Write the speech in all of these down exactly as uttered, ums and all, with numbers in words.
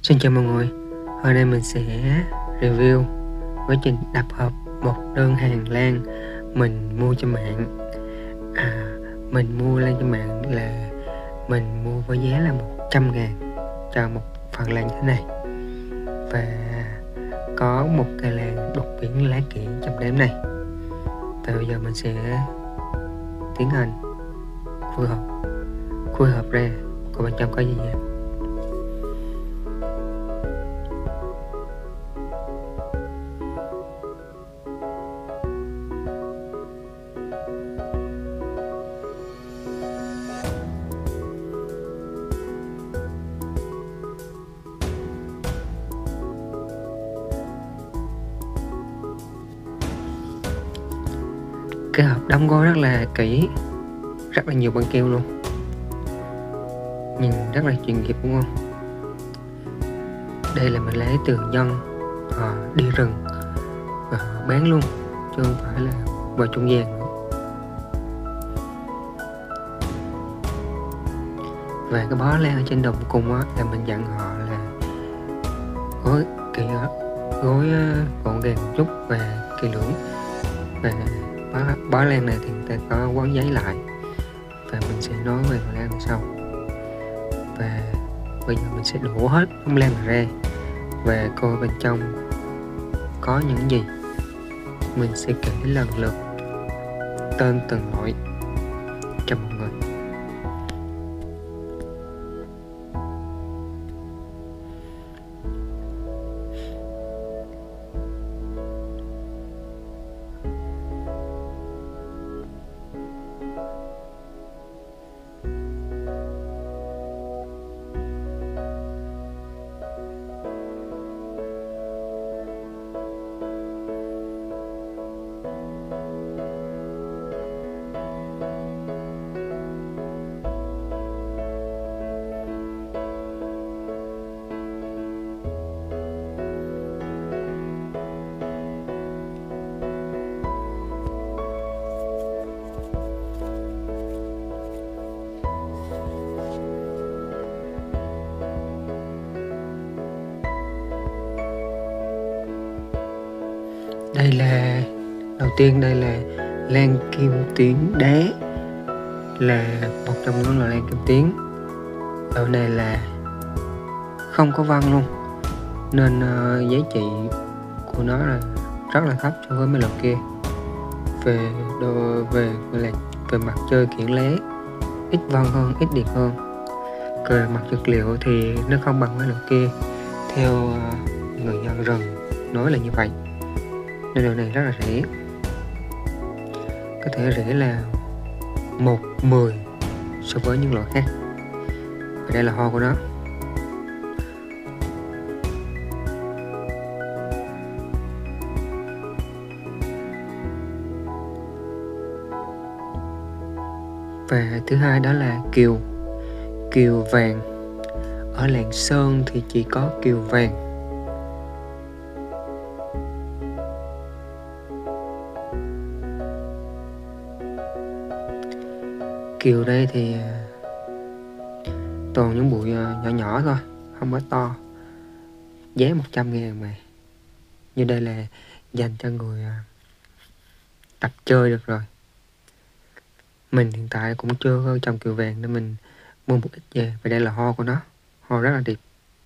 Xin chào mọi người, hôm nay mình sẽ review quá trình đập hộp một đơn hàng lan mình mua trên mạng. À, mình mua lan trên mạng là mình mua với giá là một trăm ngàn cho một phần lan như thế này. Và có một cây lan đột biến lá kỹ trong đám này. Và bây giờ mình sẽ tiến hành khui hộp, khui hộp ra của bên trong có gì vậy? Cái hộp đóng gói rất là kỹ, rất là nhiều băng keo luôn, nhìn rất là chuyên nghiệp đúng không? Đây là mình lấy từ nhân họ đi rừng và họ bán luôn, chứ không phải là vào trung gian nữa. Và cái bó lan ở trên đồng cung á, là mình dặn họ là gói kỹ, gói gọn gàng một chút và kỹ lưỡng. Và bó, bó lan này thì người ta có quấn giấy lại, và mình sẽ nói về lan sau. Và bây giờ mình sẽ đổ hết bông lan ra và coi bên trong có những gì. Mình sẽ kể lần lượt tên từng loại cho mọi người. Đây là đầu tiên, đây là lan kim tuyến đá, là một trong những loại lan kim tuyến. Loại này là không có vân luôn, nên uh, giá trị của nó là rất là thấp so với mấy loại kia. Về đồ về gọi là về mặt chơi kiển lá, ít vân hơn, ít điệt hơn. Về mặt chất liệu thì nó không bằng mấy loại kia, theo uh, người dân rừng nói là như vậy. Nên điều này rất là rẻ, có thể rẻ là một mười so với những loại khác. Và đây là hoa của nó. Và thứ hai đó là kiều, kiều vàng. Ở Lạng Sơn thì chỉ có kiều vàng. Kiều đây thì toàn những bụi nhỏ nhỏ thôi, không có to. Giá một trăm ngàn mà. Như đây là dành cho người tập chơi được rồi. Mình hiện tại cũng chưa có trồng kiều vàng nên mình mua một ít về. Và đây là hoa của nó, hoa rất là đẹp.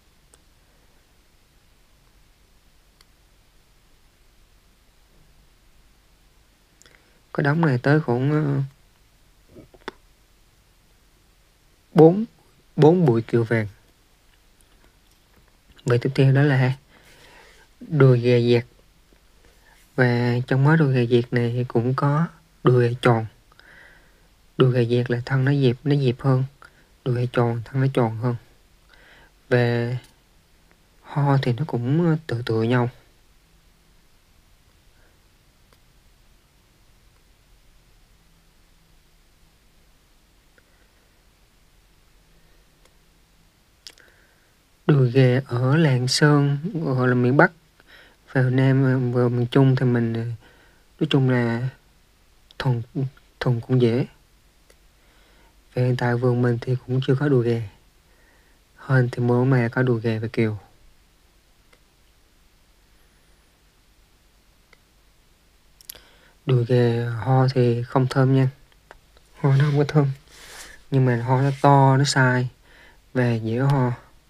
Có đống này tới khoảng bốn bốn bụi kiều vàng. Vậy tiếp theo đó là đùi gà vẹt. Và trong mớ đùi gà vẹt này cũng có đùi gà tròn. Đùi gà vẹt là thân nó dẹp, nó dẹp hơn. Đùi gà tròn thân nó tròn hơn. Và hoa thì nó cũng tự tự nhau. Đùi gà ở Lạng Sơn gọi là miền Bắc, và Nam và miền Trung thì mình nói chung là thuần thuần cũng dễ. Và hiện tại vườn mình thì cũng chưa có đùi gà. Hên thì mua mà có đùi gà và kiều. Đùi gà ho thì không thơm nha, ho nó không có thơm, nhưng mà ho nó to, nó sai và dễ ho.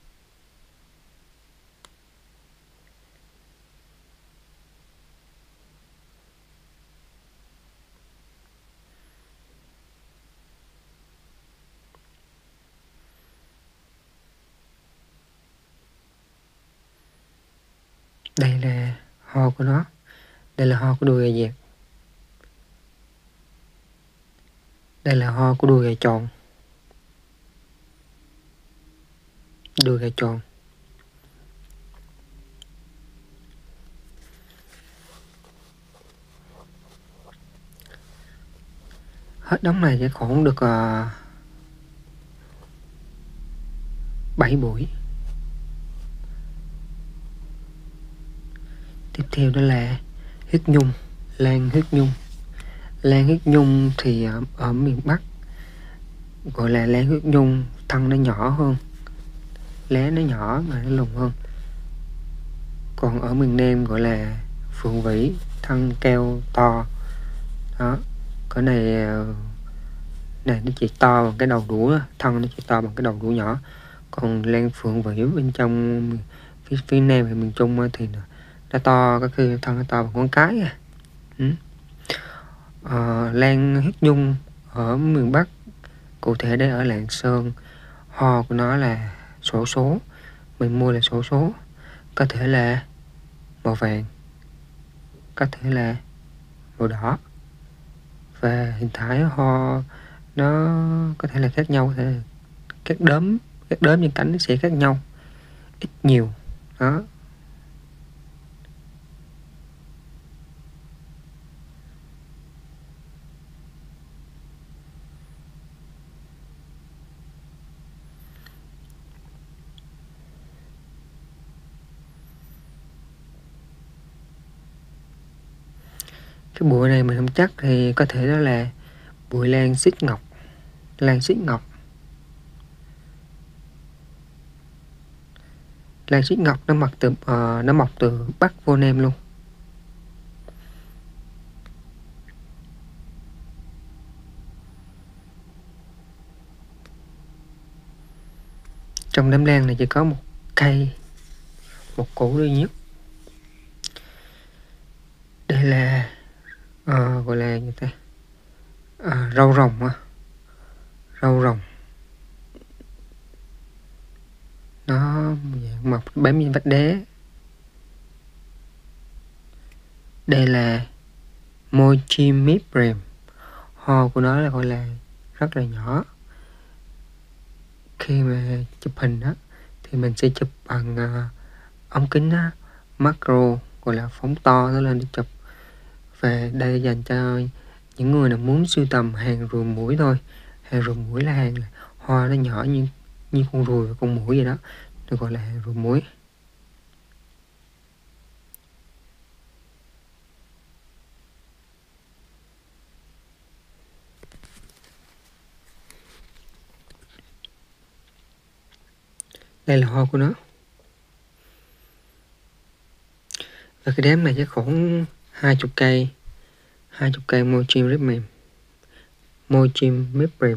Đây là ho của nó, đây là ho của đùi gà dẹt, đây là ho của đùi gà tròn, đùi gà tròn. Hết đống này chắc khoảng được uh, bảy buổi. Tiếp theo đó là huyết nhung, lan huyết nhung. Lan huyết nhung thì ở, ở miền Bắc gọi là lan huyết nhung, thân nó nhỏ hơn, lá nó nhỏ mà nó lùn hơn. Còn ở miền Nam gọi là phượng vĩ, thân keo to. Đó, cái này này nó chỉ to bằng cái đầu đũa, thân nó chỉ to bằng cái đầu đũa nhỏ. Còn lan phượng vĩ bên trong phía, phía Nam hay miền Trung thì nó to, có khi thân nó to bằng ngón cái à. Ừ. Ờ, lan huyết nhung ở miền Bắc, cụ thể đây ở Lạng Sơn, ho của nó là xổ số, mình mua là xổ số, có thể là màu vàng, có thể là màu đỏ, và hình thái ho nó có thể là khác nhau, có thể là các đốm các đốm trên cánh nó sẽ khác nhau ít nhiều đó. Cái bụi này mình không chắc thì có thể đó là bụi lan xích ngọc, lan xích ngọc. Lan xích ngọc nó mọc từ uh, nó mọc từ Bắc vô Nam luôn. Trong đám lan này chỉ có một cây, một củ duy nhất. Đây là uh, gọi là gì ta, uh, rau rồng á, rau rồng. Nó mọc bám trên vách đá. Đây là Mochimipram, ho của nó là gọi là rất là nhỏ. Khi mà chụp hình đó thì mình sẽ chụp bằng uh, ống kính đó, macro, gọi là phóng to nó lên để chụp. Và đây dành cho những người nào muốn sưu tầm hàng ruồi muỗi thôi. Hàng ruồi muỗi là hàng là hoa nó nhỏ như như con ruồi và con muỗi vậy đó, được gọi là hàng ruồi muỗi. Đây là hoa của nó. Và cái đám này chắc khoảng hai chục cây, hai chục cây Mochimipram, Mochimipram.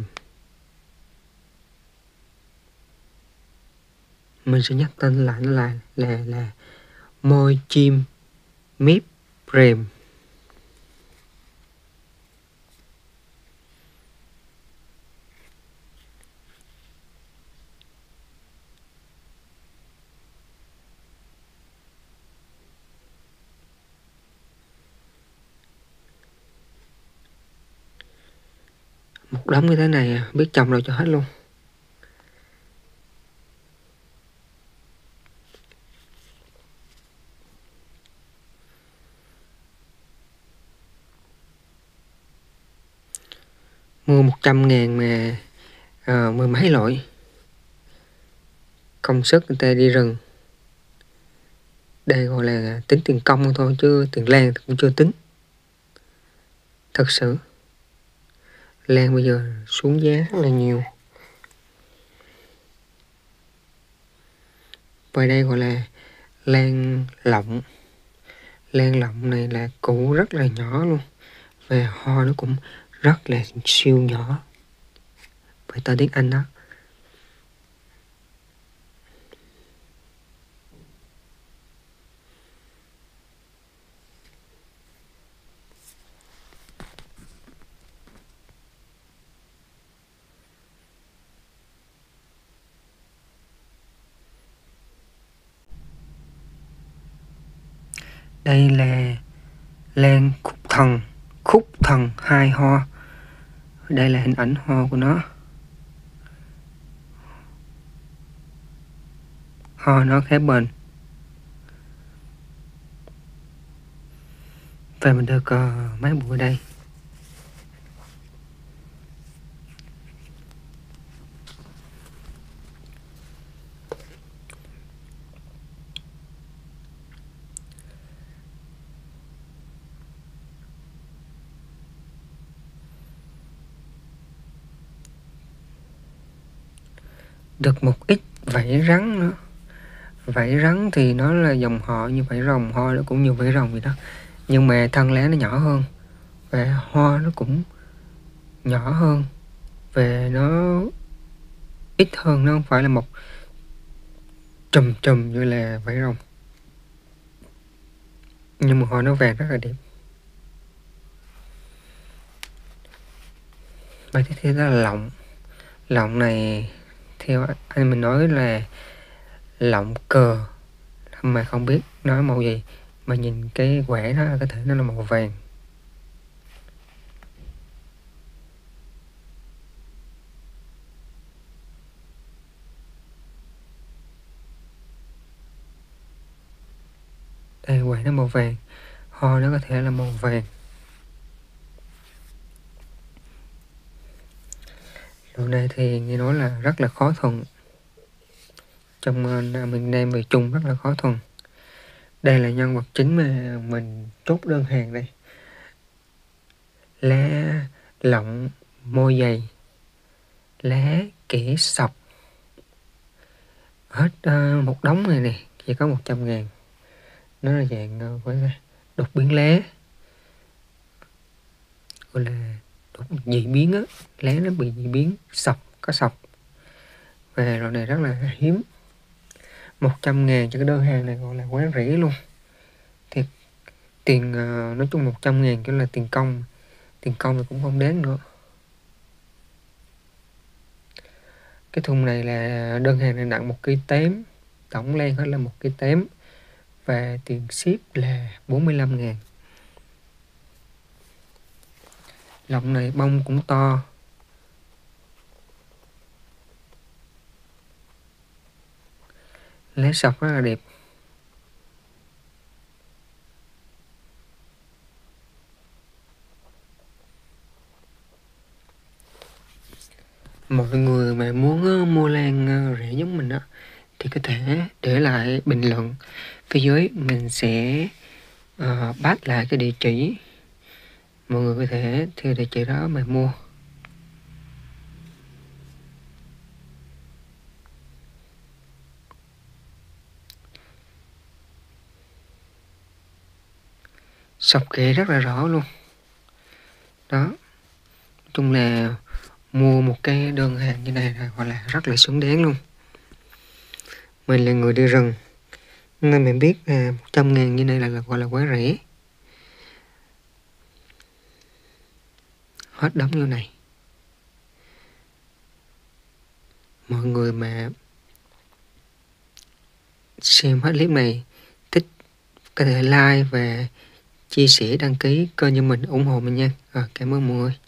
Mình sẽ nhắc tên lại nó là là là Mochimipram. Một đống như thế này biết trồng đâu cho hết luôn. Mua một trăm ngàn mà à, mười mấy loại. Công sức người ta đi rừng. Đây gọi là tính tiền công thôi, chứ tiền lan cũng chưa tính. Thật sự lan bây giờ xuống giá rất là nhiều. Và đây gọi là lan lọng. Lan lọng này là củ rất là nhỏ luôn, Và hoa nó cũng rất là siêu nhỏ, phải tên tiếng Anh đó. Đây là lan khúc thần, khúc thần hai hoa. Đây là hình ảnh hoa của nó. Hoa nó khá bền. Và mình được uh, mấy bụi ở đây. Được một ít vảy rắn nữa. Vảy rắn thì nó là dòng họ như vảy rồng, hoa nó cũng như vảy rồng vậy đó. Nhưng mà thân lá nó nhỏ hơn. Và hoa nó cũng nhỏ hơn. Và nó ít hơn, nó không phải là một trùm trùm như là vảy rồng. Nhưng mà hoa nó vàng rất là đẹp. Và tiếp theo đó là lọng. Lọng này theo anh mình nói là lọng cờ, mà không biết nói màu gì, mà nhìn cái quẻ nó có thể nó là màu vàng. Đây, quẻ nó màu vàng, hoa nó có thể là màu vàng. Lụa này thì nghe nói là rất là khó thuần, trong uh, miền Nam về chung rất là khó thuần. Đây là nhân vật chính mà mình chốt đơn hàng đây. Lá lọng môi dày, lá kẻ sọc. Hết uh, một đống này nè, chỉ có một trăm ngàn. Nó là dạng uh, với đột biến lá, gọi là đột dị biến á, lá nó bị dị biến, sọc, có sọc. Và loại này rất là hiếm. Một trăm ngàn cho cái đơn hàng này gọi là quá rẻ luôn. Thì tiền uh, nói chung một trăm ngàn kiểu là tiền công. Tiền công thì cũng không đáng nữa. Cái thùng này là đơn hàng này nặng một ki tám, tổng lan hết là một ki tám. Và tiền ship là bốn mươi lăm ngàn. Lọng này bông cũng to. Lá sọc rất là đẹp. Mọi người mà muốn uh, mua lan uh, rẻ giống mình đó, thì có thể để lại bình luận phía dưới, mình sẽ uh, bắt lại cái địa chỉ. Mọi người có thể theo địa chỉ đó mà mua. Sọc kệ rất là rõ luôn. Đó. Nói chung là mua một cái đơn hàng như này là gọi là rất là xứng đáng luôn. Mình là người đi rừng, nên mình biết là một trăm ngàn như này là, là gọi là quá rẻ. Hết đống như này. Mọi người mà xem hết clip này thích có thể like và chia sẻ, đăng ký kênh cho mình, ủng hộ mình nha. À, cảm ơn mọi người.